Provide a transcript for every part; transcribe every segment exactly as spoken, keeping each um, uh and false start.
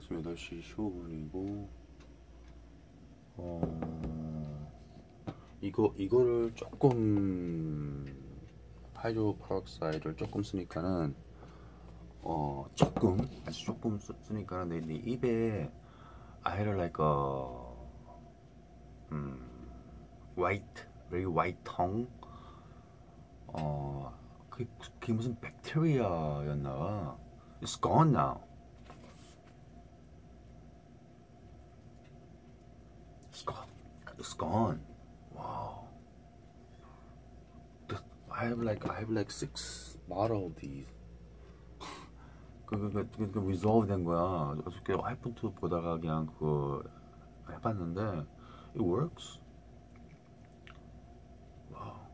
지금 여덟 시 십오 분이고 어 이거 이거를 조금 하이드로퍼럭사이드를 조금 쓰니까는 어 조금 아주 조금 쓰, 쓰니까는 내, 내 입에 I had like a 음 white very white tongue. 어 그게, 그게 무슨 백테리아였나 봐. It's gone now. It's gone. It's gone. Wow. I have like I have like six bottle of these. 그그 그 그 resolve 된 거야. 어저께 아이폰 투 보다가 그냥 그거 해봤는데 it works. 와우.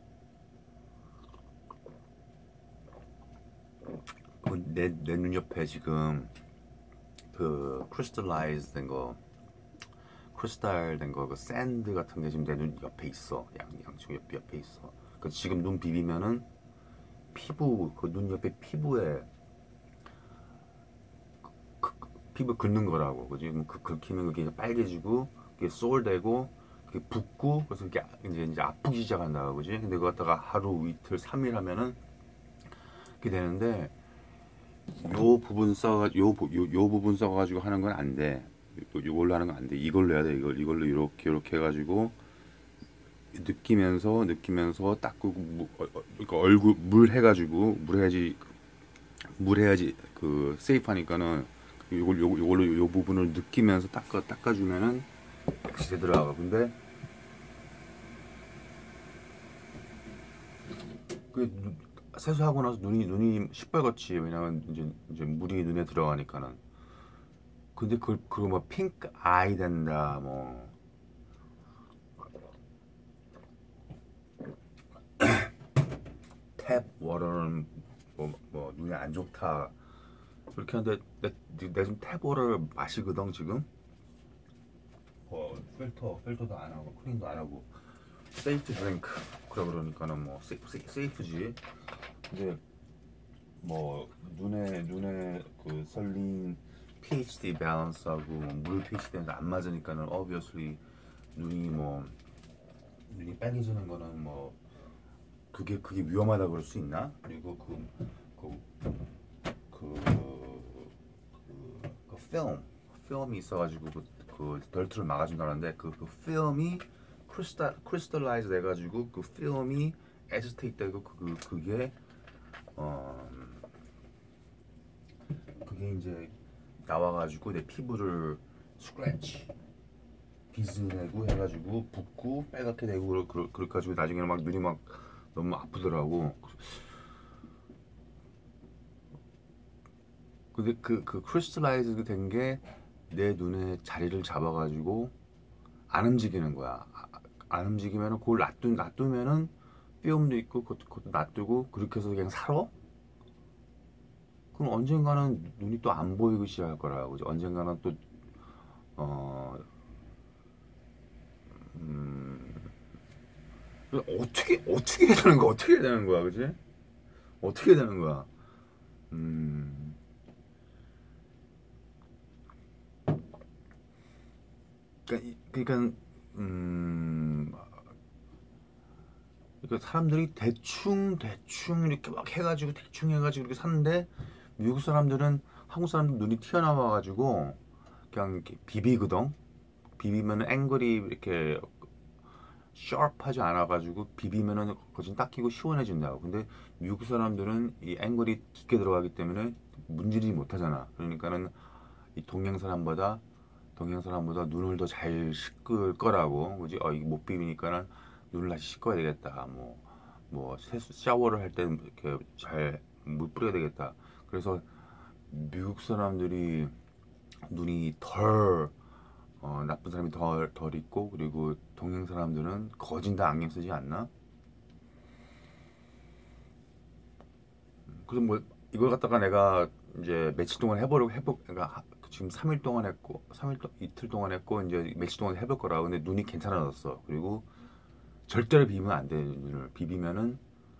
내내 눈 옆에 지금 그 crystallize 된 거, 크리스탈 된 거, 그 샌드 같은 게 지금 내 눈 옆에 있어. 양 양쪽 옆 옆에 있어. 그 지금 눈 비비면은 피부 그 눈 옆에 피부에 그, 그, 피부 긁는 거라고. 그지? 그 긁히면 그게 빨개지고 그게 쏠되고 그게 붓고 그래서 이게 이제 이제 아프기 시작한다. 그지? 근데 그거 갖다가 하루 이틀 삼 일 하면은 그게 되는데 요 부분 써 요, 요, 요 부분 써 가지고 하는 건 안 돼. 이걸로 하는 건 안 돼. 이걸로 해야 돼. 이걸 이걸로 이렇게 이렇게 해 가지고 느끼면서 느끼면서 닦고 무, 어, 어, 그러니까 얼굴 물 해가지고 물 해야지 물 해야지 그 세이프하니까는 요걸 요 요걸로 요 부분을 느끼면서 닦아 닦아주면은 역시 되더라고. 근데 그 세수하고 나서 눈이 눈이 시뻘겋지. 왜냐면 이제 이제 물이 눈에 들어가니까는. 근데 그 그거 뭐 핑크 아이 된다 뭐. 탭 워터는 뭐, 뭐 눈에 안 좋다 그렇게 하는데 내, 내 지금 탭 워터를 마시거든 지금. 어 필터 필터도 안 하고 클린도 안 하고 세이프 드링크 그래 그러니까는 뭐 세이프, 세이프지. 근데 뭐 눈에 눈에 그 설린 피에이치디 밸런스하고 물 피에이치디가 안 맞으니까는 obviously 눈이 뭐 눈이 빨개지는 거는 뭐 그게 그게 위험하다 그럴 수 있나? 그리고 그 그 그 그 그 필름 필름이 있어가지고 그, 그 덜트를 막아준다는데 그, 그 필름이 크리스탈 크리스탈라이즈 돼가지고 그 필름이 에지테이트 되고 그, 그 그게 어 그게 이제 나와가지고 내 피부를 스크래치 비즈내고 해가지고 붓고 빨갛게 되고 그러, 그러, 그래가지고 나중에는 막 눈이 막 너무 아프더라고. 근데 그, 그 크리스탈라이즈 된 게 내 눈에 자리를 잡아가지고 안 움직이는 거야. 안 움직이면은 그걸 놔두, 놔두면은 삐움도 있고 그것도, 그것도 놔두고 그렇게 해서 그냥 살아? 그럼 언젠가는 눈이 또 안 보이기 시작할 거라고. 언젠가는 또 어, 음, 어떻게 어떻게 해야 되는 거야? 어떻게 해야 되는 거야, 그지? 어떻게 해야 되는 거야? 음, 그러니까, 그러니까 음, 그러니까 사람들이 대충 대충 이렇게 막 해가지고 대충 해가지고 이렇게 사는데 미국 사람들은 한국 사람들 눈이 튀어나와가지고 그냥 이렇게 비비거든. 비비면은 앵글이 이렇게 샤프하지 않아가지고 비비면은 거진 닦이고 시원해진다고. 근데 미국 사람들은 이 앵글이 깊게 들어가기 때문에 문지르지 못하잖아. 그러니까는 이 동양 사람보다 동양 사람보다 눈을 더 잘 씻을 거라고. 그지? 어, 이거 못 비비니까는 눈을 다시 씻어야 되겠다. 뭐, 뭐 세수, 샤워를 할 때는 이렇게 잘 물 뿌려야 되겠다. 그래서 미국 사람들이 눈이 덜 어, 나쁜 사람이 덜, 덜 있고, 그리고 동양 사람들은 거진 다 안경 쓰지 않나? 그래서 뭐, 이걸 갖다가 내가 이제 며칠 동안 해보려고 해보, 그러니까 지금 삼 일 동안 했고, 삼 일, 이틀 동안 했고, 이제 며칠 동안 해볼 거라. 근데 눈이 괜찮아졌어. 그리고 절대로 비비면 안 돼, 눈을. 비비면은,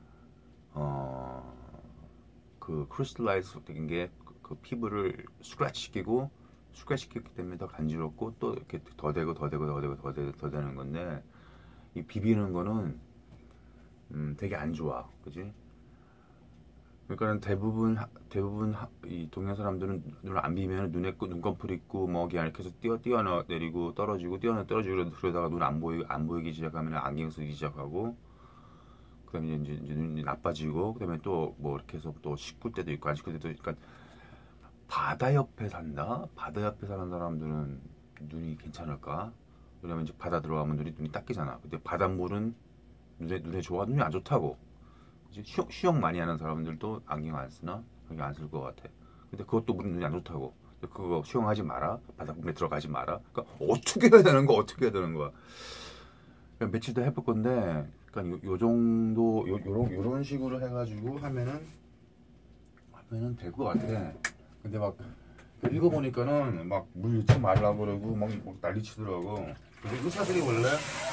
어, 그 크리스탈라이즈 된 게 그 피부를 스크래치 시키고 숙화시켰기 때문에 더 간지럽고 또 이렇게 더 되고 더 되고 더 되고 더 되고 더 되는 건데 이 비비는 거는 음 되게 안 좋아, 그지? 그러니까는 대부분 하- 대부분 하- 이 동양 사람들은 눈을 안 비비면 눈에 끄- 눈꺼풀 있고 뭐 그냥 이렇게 해서 뛰어 뛰어 내리고 떨어지고 뛰어 떨어지고 그러다가 눈 안 보이 안 보이기 시작하면 안경 쓰기 시작하고 그다음에 이제, 이제 눈이 나빠지고 그다음에 또 뭐 이렇게 해서 또 식을 때도 있고 안 식을 때도 있고 그러니까 바다 옆에 산다? 바다 옆에 사는 사람들은 눈이 괜찮을까? 왜냐면 이제 바다 들어가면 눈이 눈이 닦이잖아. 근데 바닷물은 눈에 눈에 좋아 눈이 안 좋다고. 이제 수영, 수영 많이 하는 사람들도 안경 안 쓰나? 안경 안 쓸 것 같아. 근데 그것도 눈이 안 좋다고. 근데 그거 수영하지 마라. 바닷물에 들어가지 마라. 그러니까 어떻게 해야 되는 거? 어떻게 해야 되는 거야? 그러니까 며칠 더 해볼 건데, 그러니까 요, 요 정도 요, 요런 요런 식으로 해가지고 하면은 하면은 될 것 같아. 근데 막 읽어보니까는 막 물 넣지 말라고 그러고 막, 막 난리치더라고. 근데 의사들이 원래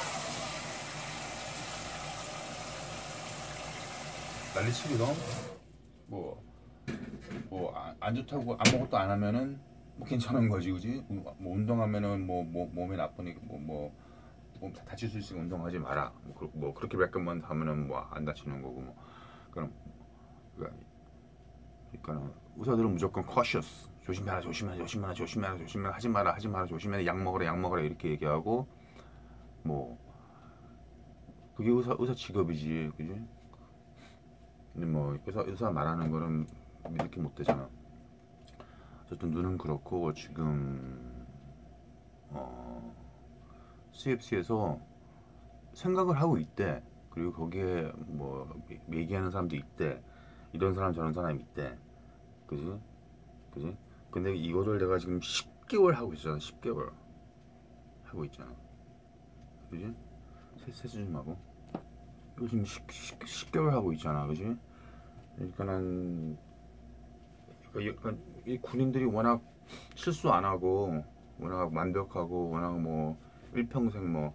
난리치기도 뭐 뭐 안 좋다고 아무것도 안 하면은 뭐 괜찮은 거지, 그지? 뭐 운동하면은 뭐, 뭐 몸에 나쁘니까 뭐 뭐 몸 다칠 수 있으니까 운동하지 마라. 뭐, 그, 뭐 그렇게 몇번만 하면은 뭐 안 다치는 거고 뭐 그럼 그러니까, 그러니까 의사들은 무조건 cautious 조심해라 조심해라 조심해라 조심해라 조심해라 하지 마라 하지 마라 조심해라 약 먹으라 약 먹으라 이렇게 얘기하고 뭐 그게 의사 의사 직업이지, 그지? 근데 뭐 의사 의사 말하는 거는 믿을 게 못 되잖아. 어쨌든 눈은 그렇고 지금 어, 씨에프씨에서 생각을 하고 있대. 그리고 거기에 뭐 얘기하는 사람도 있대. 이런 사람 저런 사람 있대. 그지? 그지? 근데 이거를 내가 지금 십 개월 하고 있잖아. 십 개월 하고 있잖아. 그지? 세, 세수 좀 하고. 이거 지금 십 개월 하고 있잖아. 그지? 그러니까는 그러니까 이 군인들이 워낙 실수 안 하고 워낙 완벽하고 워낙 뭐 일평생 뭐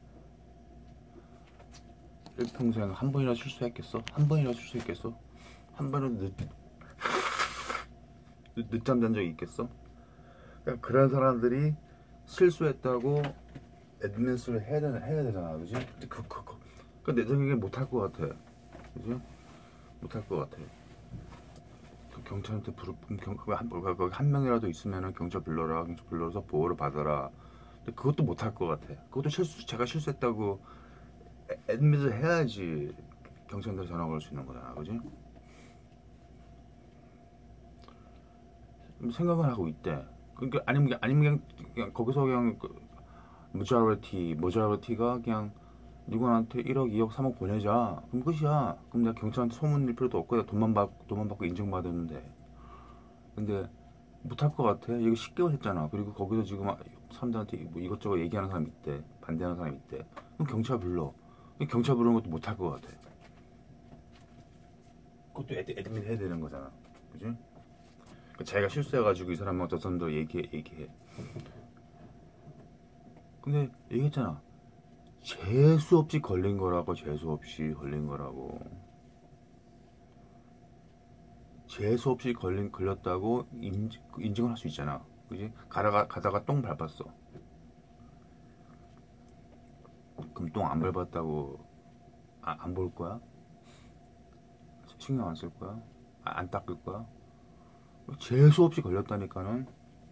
일평생 한 번이나 실수했겠어? 한 번이나 실수했겠어? 한 번은 늦, 늦, 늦잠 잔 적이 있겠어? 그러니까 그런 사람들이 실수했다고 애드민스를 해야, 되나, 해야 되잖아, 그지? 근데 그, 그, 그, 그 내 생각에 못할 것 같아, 그지? 못할 것 같아. 그 경찰한테 부르, 경, 그 한, 그 한 명이라도 있으면은 경찰 불러라, 경찰 불러서 보호를 받아라. 근데 그것도 못할 것 같아. 그것도 실수, 제가 실수했다고 애드밋을 해야지 경찰한테 전화 걸 수 있는 거잖아, 그지? 생각을 하고 있대. 그러니까 아니면 아니면 그냥, 그냥 거기서 그냥 그 모자라티 모자라티가 그냥 누구한테 일억, 이억, 삼억 보내자. 그럼 끝이야. 그럼 내가 경찰한테 소문 낼 필요도 없고 내가 돈만 받 돈만 받고 인정받았는데. 근데 못할 것 같아. 이거 십 개월 했잖아. 그리고 거기서 지금 사람들한테 뭐 이것저것 얘기하는 사람 있대. 반대하는 사람 있대. 그럼 경찰 불러. 경찰 부르는 것도 못할 것 같아. 그것도 애드, 애드민 해야 되는 거잖아. 그지? 그러니까 자기가 실수해가지고 이 사람하고 저 사람도 얘기해, 얘기해. 근데 얘기했잖아. 재수 없이 걸린 거라고, 재수 없이 걸린 거라고. 재수 없이 걸린, 걸렸다고 인, 인증을 할 수 있잖아. 그지? 가다가, 가다가 똥 밟았어. 그럼 똥 안 밟았다고 아, 안 볼 거야? 신경 안 쓸 거야? 아, 안 닦을 거야? 재수 없이 걸렸다니까는.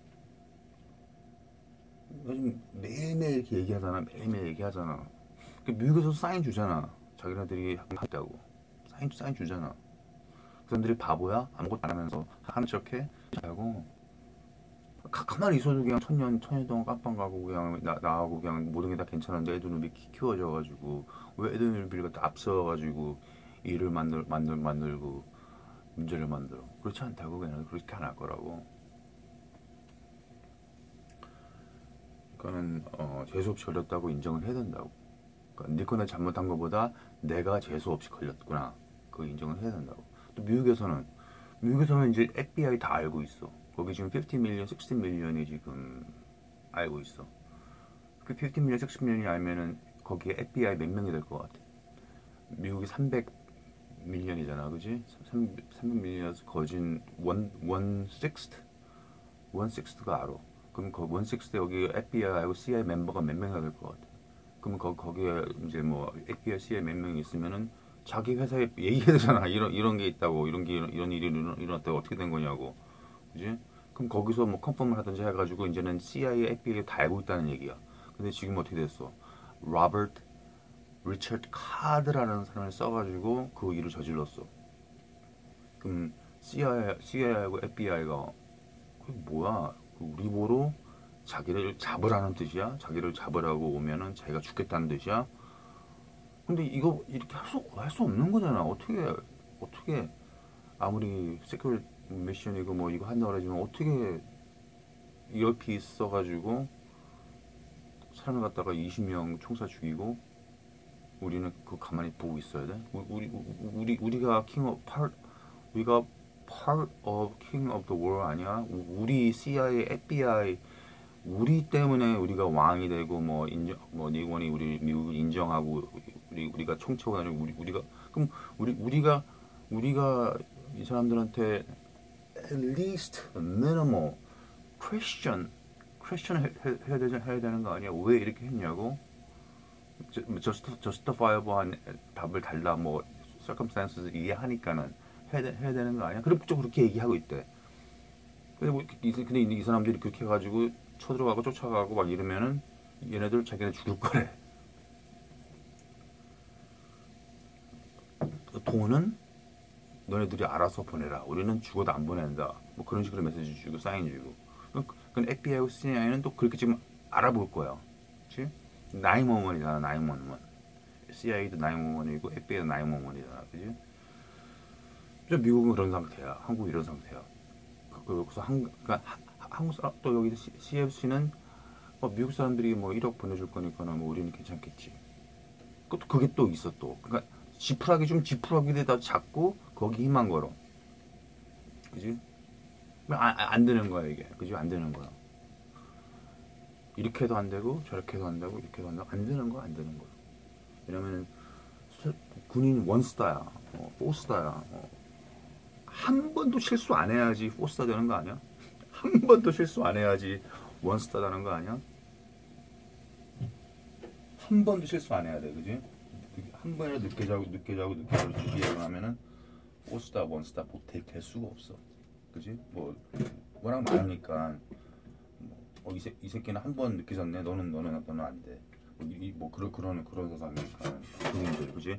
요즘 매일매일 이렇게 얘기하잖아. 매일매일 얘기하잖아. 미국에서 사인 주잖아. 자기네들이 한다고 사인 사인 주잖아. 그 사람들이 바보야? 아무것도 안 하면서 하는 척해? 하고 가만히 있어도 그냥 천년 천년 동안 깜빵 가고 그냥 나, 나하고 그냥 모든 게 다 괜찮은데 애들은 이렇게 키워져가지고 왜 애들을 갖다 앞서가지고 일을 만들 만들 만들고 문제를 만들어. 그렇지 않다고. 그냥 그렇게 안 할 거라고. 그러니까는 어, 재수없이 걸렸다고 인정을 해야 된다고. 그러니까 네 거나 잘못한 것보다 내가 재수없이 걸렸구나. 그 인정을 해야 된다고. 또 미국에서는 미국에서는 이제 에프비아이 다 알고 있어. 거기 지금 오십 밀리언, 육십 밀리언이 지금 알고 있어. 그 오십 밀리언, 육십 밀리언이 알면은 거기에 에프비아이 몇 명이 될 것 같아. 미국이 삼백 밀리언이잖아, 그지? 삼백 밀리언에서 거진 원, 원 식스트? 원 식스트가 알아. 그럼 그 원식스에 여기 에프비아이하고 씨아이에이 멤버가 몇 명이나 될 것 같아. 그러면 거, 거기에 이제 뭐 에프비아이, 씨아이에이 몇 명이 있으면은 자기 회사에 얘기해야 되잖아. 이런 이런 게 있다고, 이런 게 이런, 이런 일이 일어났- 일어났다고 어떻게 된 거냐고, 그지? 그럼 거기서 뭐 컨펌을 하든지 해가지고 이제는 씨아이에이, 에프비아이 다 알고 있다는 얘기야. 근데 지금 어떻게 됐어? 로버트 리처드 카드라는 사람을 써가지고 그 일을 저질렀어. 그럼 씨아이에이, 씨아이에이하고 에프비아이가 그게 뭐야? 그 우리 보러 자기를 잡으라는 뜻이야? 자기를 잡으라고 오면은 자기가 죽겠다는 뜻이야? 근데 이거 이렇게 할 수, 할 수 없는 거잖아. 어떻게, 어떻게, 아무리 세큐리 미션이고 뭐 이거 한다고 하지만 어떻게 이어피스 써가지고 사람을 갖다가 이십 명 총사 죽이고 우리는 그 가만히 보고 있어야 돼? 우리, 우리, 우리가 킹 오브, 우리가 part of king of the world 아니야? 우리 씨아이에이, 에프비아이 우리 때문에 우리가 왕이 되고 뭐 인정 뭐 니건이 우리 미국을 인정하고 우리 우리가 총체가 아니고 우리 우리가 그럼 우리 우리가 우리가 이 사람들한테 at least minimal question question 해, 해, 해야 되지 해야 되는 거 아니야? 왜 이렇게 했냐고? just justifiable한 답을 달라 뭐 circumstances 이해하니까는 해야, 되, 해야 되는 거 아니야? 그럼 좀 그렇게 얘기하고 있대. 근데 뭐 이, 근데 이 사람들이 그렇게 해가지고 쳐들어가고 쫓아가고 막 이러면은 얘네들 자기네 죽을 거래. 돈은 너네들이 알아서 보내라. 우리는 죽어도 안 보낸다. 뭐 그런 식으로 메시지 주고 사인 주고. 그건 에프비아이하고 씨아이에이는 또 그렇게 지금 알아볼 거야. 그렇지? 나인원원이잖아. 나인원원. 씨아이에이도 나인원원이고 에프비아이도 나인원원이잖아. 그지? 미국은 그런 상태야. 한국 이런 상태야. 그래서 한, 그러니까 한국 사람 또 여기 씨에프씨는 어, 미국 사람들이 뭐 일억 보내줄 거니까는 뭐 우리는 괜찮겠지. 그것도 그게 또 있어 또. 그러니까 지푸라기 좀 지푸라기에다 잡고 거기 힘만 걸어. 그지? 안, 안 되는 거야 이게. 그지? 안 되는 거야. 이렇게 해도 안 되고 저렇게 해도 안 되고 이렇게 해도 안 되고 안 되는 거야 안 되는 거야. 왜냐면은 군인 원스타야, 어, 포스타야. 어. 한 번도 실수 안 해야지 포스타 되는 거 아니야? 한 번도 실수 안 해야지 원스타 되는 거 아니야? 한 번도 실수 안 해야 돼, 그지? 한 번이라도 늦게 자고 늦게 자고 늦게 자고 늦게 일어나면은 포스타 원스타 될 수가 없어, 그지? 뭐 워낙 많으니까 뭐, 어, 이, 새, 이 새끼는 한 번 늦게 잤네, 너는 너는 너는 안 돼. 뭐, 이, 뭐 그런 그런 그런 세상이니까 군인들, 그지?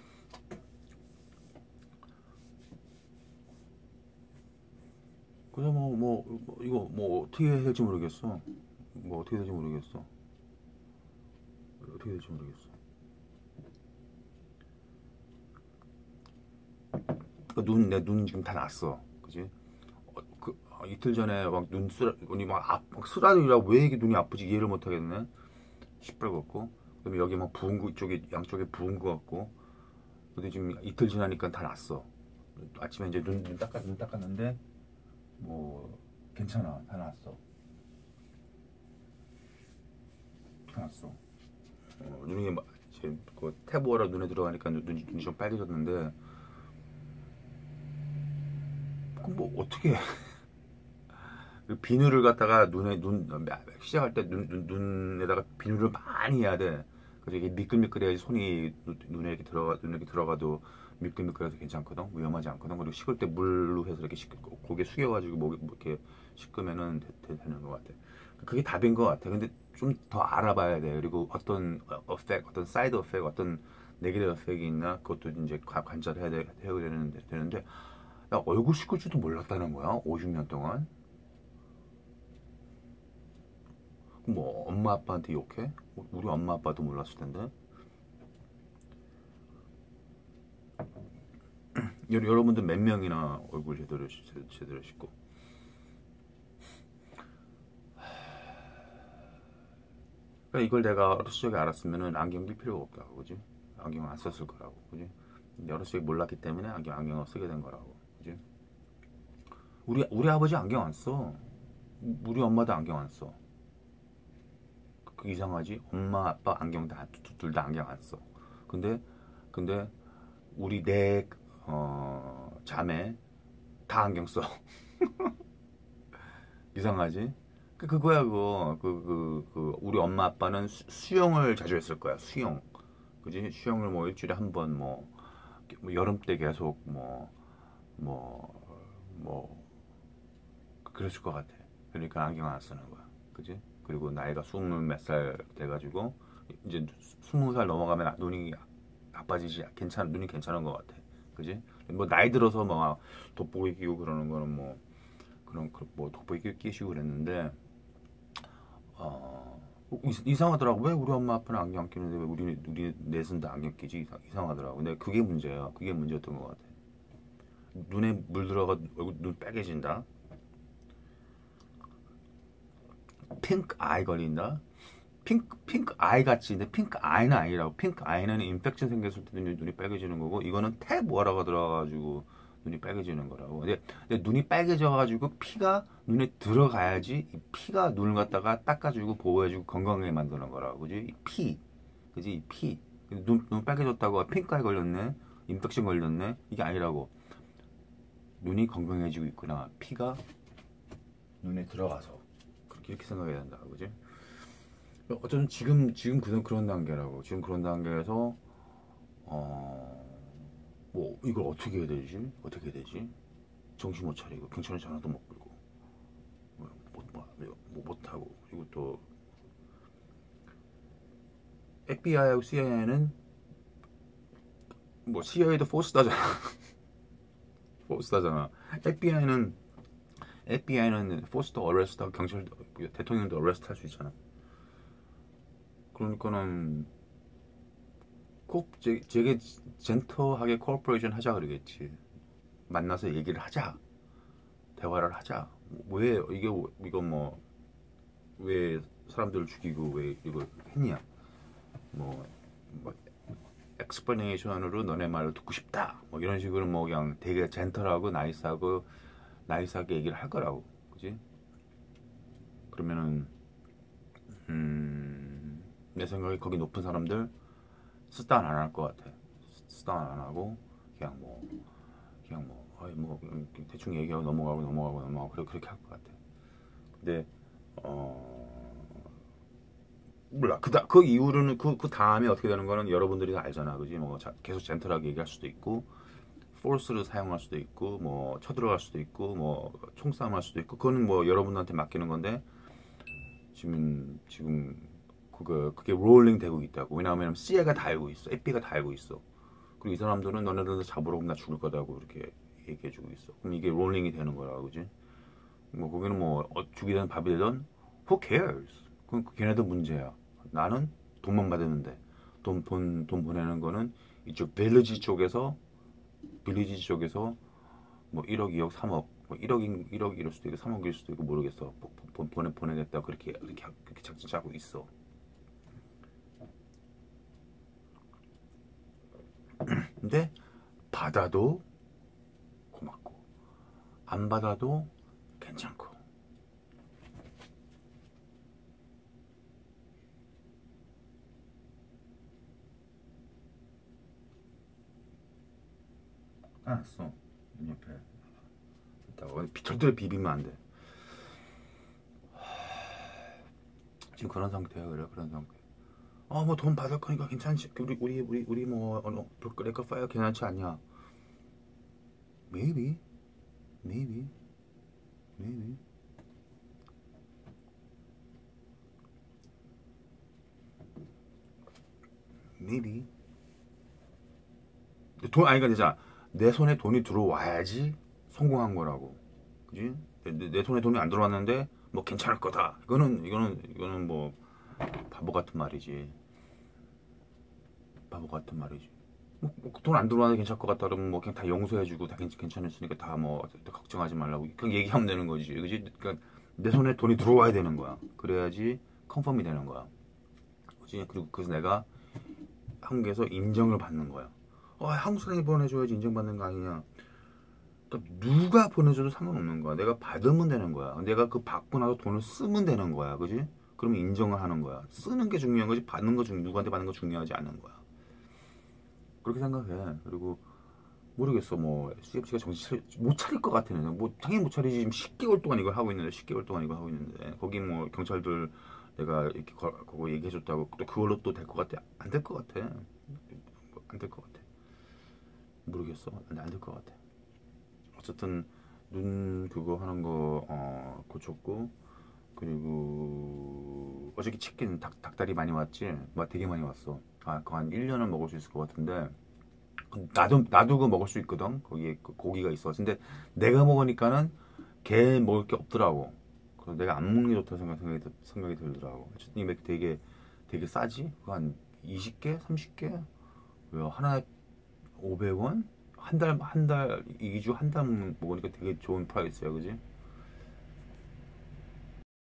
그래 뭐, 뭐, 뭐 이거 뭐 어떻게 해야 될지 모르겠어. 뭐 어떻게 될지 모르겠어. 어떻게 될지 모르겠어. 그 눈, 내 눈 지금 다 났어, 그지? 어, 그 어, 이틀 전에 막 눈 쓰라, 눈이 막, 아, 막 쓰라리라 왜 이게 눈이 아프지 이해를 못 하겠네. 시뻘겋고, 그다음에 여기 막 부은 거 쪽에 양쪽에 부은 거 같고. 근데 지금 이틀 지나니까 다 났어. 아침에 이제 눈, 눈 닦아 눈 닦았는데 뭐 괜찮아, 다 났어. 다 났어. 어, 눈이 막 이제 그 태보라 눈에 들어가니까 눈, 눈이, 눈이 좀 빨개졌는데 그럼 뭐 어떻게 해? 그 비누를 갖다가 눈에 눈 시작할 때 눈, 눈, 눈에다가 비누를 많이 해야 돼. 그래서 이게 미끌미끌해야지 손이 눈에 이렇게 들어가 눈에 이렇게 들어가도 미끌미끌해서 괜찮거든. 위험하지 않거든. 그리고 식을 때 물로 해서 이렇게 식, 고개 숙여가지고 뭐 이렇게 씻으면은 되, 되, 되는 것 같아. 그게 답인 것 같아. 근데 좀 더 알아봐야 돼. 그리고 어떤 어펙, 어떤 사이드 어펙, 어떤 네게티브 어펙이 있나 그것도 이제 관찰해야 돼, 해야 되는데 되는데 나 얼굴 씻을 줄도 몰랐다는 거야. 오십 년 동안. 뭐 엄마 아빠한테 욕해? 우리 엄마 아빠도 몰랐을 텐데. 여러분들 몇 명이나 얼굴 제대로 제대로 씻고. 그러니까 이걸 내가 어렸을 적에 알았으면은 안경 낄 필요가 없다고, 그지? 안경 안 썼을 거라고, 그지? 어렸을 적에 몰랐기 때문에 안경 안경을 쓰게 된 거라고, 그지? 우리 우리 아버지 안경 안 써. 우리 엄마도 안경 안 써. 그 이상하지? 엄마 아빠 안경 다 둘 다 안경 안 써. 근데 근데 우리 네 어, 자매 다 안경 써. 이상하지? 그 그거야 그거 그 그 그 우리 엄마 아빠는 수, 수영을 자주 했을 거야 수영 그지 수영을 뭐 일주일에 한 번 뭐 뭐 여름 때 계속 뭐 뭐 뭐 그랬을 것 같아. 그러니까 안경 안 쓰는 거야 그지 그리고 나이가 스물 몇 살 돼가지고 이제 스무 살 넘어가면 눈이 나빠지지 괜찮 눈이 괜찮은 것 같아 그지 뭐 나이 들어서 뭐 돋보기 끼고 그러는 거는 뭐 그런 그 뭐 돋보기 끼시고 그랬는데 어 이- 이상하더라고. 왜 우리 엄마 아빠는 안경 안 끼는데 왜 우리 우리 넷은 다 안경 끼지? 이상, 이상하더라고. 근데 그게 문제야. 그게 문제였던 것 같아. 눈에 물 들어가 얼굴 눈 빨개진다. 핑크 아이 걸린다. 핑크 핑크 아이 같이 근데 핑크 아이는 아니라고. 핑크 아이는 인펙션 생겼을 때 눈이, 눈이 빨개지는 거고 이거는 탭 뭐라고 들어가가지고 눈이 빨개지는 거라고. 근데, 근데 눈이 빨개져가지고 피가 눈에 들어가야지 이 피가 눈을 갖다가 닦아주고 보호해주고 건강하게 만드는 거라고. 그지? 이 피, 그지? 이 피. 눈, 눈 빨개졌다고 핑크아이 걸렸네, 인펙션 걸렸네 이게 아니라고. 눈이 건강해지고 있구나. 피가 눈에 들어가서 그렇게 이렇게 생각해야 된다. 그지? 어쨌든 지금 지금 그런 그런 단계라고. 지금 그런 단계에서 어. 뭐 이걸 어떻게 해야 되지? 어떻게 해야 되지? 정신 못 차리고 경찰에 전화도 못 걸고 뭐, 못, 뭐, 뭐 못하고 그리고 또 에프비아이하고 씨아이에이는 뭐 씨아이에이도 포스다잖아. 포스다잖아. 에프비아이는 에프비아이는 포스도 어레스트하고 경찰 대통령도 어레스트 할 수 있잖아. 그러니까는 꼭 제, 되게 젠터하게 코퍼레이션 하자 그러겠지. 만나서 얘기를 하자. 대화를 하자. 왜 이게 이거 뭐 왜 사람들을 죽이고 왜 이걸 했냐? 뭐, 뭐 엑스플레네이션으로 너네 말을 듣고 싶다. 뭐 이런 식으로 뭐 그냥 되게 젠틀하고 나이스하고 나이스하게 얘기를 할 거라고. 그지? 그러면은 음, 내 생각에 거기 높은 사람들 스탄 안 할 것 같아. 스탄 안 하고 그냥 뭐 그냥 뭐, 어이 뭐 대충 얘기하고 넘어가고 넘어가고 넘어가고 그렇게 그렇게 할 것 같아. 근데 어 몰라. 그다 그 이후로는 그 그 다음에 어떻게 되는 거는 여러분들이 다 알잖아, 그지? 뭐 자, 계속 젠틀하게 얘기할 수도 있고, 포스를 사용할 수도 있고, 뭐 쳐들어갈 수도 있고, 뭐 총싸움할 수도 있고, 그거는 뭐 여러분한테 맡기는 건데 지금 지금 그거 그게 롤링 되고 있다고. 왜냐하면 씨아이에이가 다 알고 있어, 에프비아이가 다 알고 있어. 그리고 이 사람들은 너네들 잡으러 오면 나 죽을 거다고 이렇게 얘기해주고 있어. 그럼 이게 롤링이 되는 거라, 그지? 뭐 거기는 뭐 어, 죽이든 밥이 되든 who cares? 그건 걔네들 문제야. 나는 돈만 받으면 돼. 돈, 돈, 돈 보내는 거는 이쪽 빌리지 쪽에서 빌리지 쪽에서 뭐 일억, 이억, 삼억, 뭐 일억, 일억 이럴 수도 있고 삼억일 수도 있고 모르겠어. 보, 보, 보내 보내겠다 그렇게 그렇게 그렇게 작전 짜고 있어. 근데 받아도 고맙고 안 받아도 괜찮고. 알았어. 옆에 있다고. 절대로 비비면 안 돼. 지금 그런 상태야. 그래 그런 상태. 어 뭐 돈 받을 거니까 괜찮지. 우리 우리 우리 우리 뭐 어느 브로커리카 파일 괜찮지 않냐? Maybe, maybe, maybe. maybe. 돈 아니 그러니까 내 손에 돈이 들어와야지 성공한 거라고. 그지? 내, 내, 내 손에 돈이 안 들어왔는데 뭐 괜찮을 거다. 이거는 이거는 이거는 뭐 바보 같은 말이지. 바보 같은 말이지. 뭐, 뭐 돈 안 들어와도 괜찮을 것 같다 그러면 뭐 그냥 다 용서해주고 다 괜찮, 괜찮으니까 다 뭐 걱정하지 말라고 그냥 얘기하면 되는 거지. 그지? 그러니까 내 손에 돈이 들어와야 되는 거야. 그래야지 컨펌이 되는 거야. 그지? 그리고 그래서 내가 한국에서 인정을 받는 거야. 어, 한국 사람이 보내줘야지 인정받는 거 아니냐. 그러니까 누가 보내줘도 상관없는 거야. 내가 받으면 되는 거야. 내가 그 받고 나서 돈을 쓰면 되는 거야. 그지? 그러면 인정을 하는 거야. 쓰는 게 중요한 거지 받는 거 중, 누구한테 받는 거 중요하지 않은 거야. 그렇게 생각해. 그리고 모르겠어. 뭐 씨에프씨가 정신 차리, 못 차릴 것 같아. 뭐 당연히 못 차리지. 지금 십 개월 동안 이걸 하고 있는데 십 개월 동안 이걸 하고 있는데 거기 뭐 경찰들 내가 이렇게 거, 그거 얘기해줬다고 또 그걸로 또 될 것 같아? 안 될 것 같아. 안 될 것 같아. 모르겠어. 안 될 것 같아. 어쨌든 눈 그거 하는 거 어, 고쳤고 그리고 어저께 치킨 닭, 닭다리 많이 왔지? 막 되게 많이 왔어. 아, 그거 한 일 년은 먹을 수 있을 것 같은데 나도 나도 그거 먹을 수 있거든. 거기에 그 고기가 있어. 근데 내가 먹으니까는 걔 먹을 게 없더라고. 그래서 내가 안 먹는 게 좋다 생각, 생각이, 들- 생각이 들더라고. 어쨌든 이게 되게 되게 싸지? 그거 한 이십 개, 삼십 개? 왜 하나에 오백 원? 한 달, 한 달, 이 주 한 달 먹으니까 되게 좋은 프라이스야, 그지?